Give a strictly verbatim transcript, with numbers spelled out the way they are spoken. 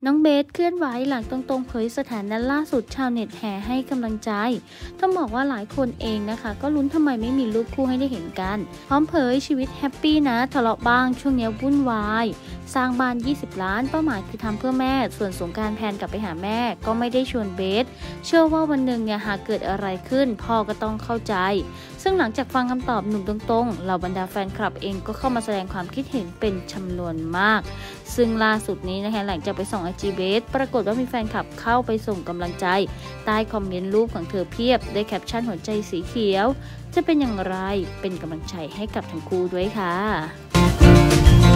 น้องเบสเคลื่อนไหวหลังตรงๆเผยสถานะล่าสุดชาวเน็ตแห่ให้กำลังใจต้องบอกว่าหลายคนเองนะคะก็ลุ้นทำไมไม่มีรูปคู่ให้ได้เห็นกันพร้อมเผยชีวิตแฮปปี้นะทะเลาะบ้างช่วงนี้วุ่นวายสร้างบ้านยี่สิบล้านเป้าหมายคือทำเพื่อแม่ส่วนสงกรานต์แพนกลับไปหาแม่ก็ไม่ได้ชวนเบสเชื่อว่าวันหนึ่งเนี่ยหากเกิดอะไรขึ้นพ่อก็ต้องเข้าใจซึ่งหลังจากฟังคำตอบหนุ่มตรงๆเหล่าบรรดาแฟนคลับเองก็เข้ามาแสดงความคิดเห็นเป็นจำนวนมากซึ่งล่าสุดนี้นะคะหลังจากไปส่องไอจีเบสปรากฏว่ามีแฟนคลับเข้าไปส่งกำลังใจใต้คอมเมนต์รูปของเธอเพียบได้แคปชั่นหัวใจสีเขียวจะเป็นอย่างไรเป็นกำลังใจให้กับทั้งคู่ด้วยค่ะ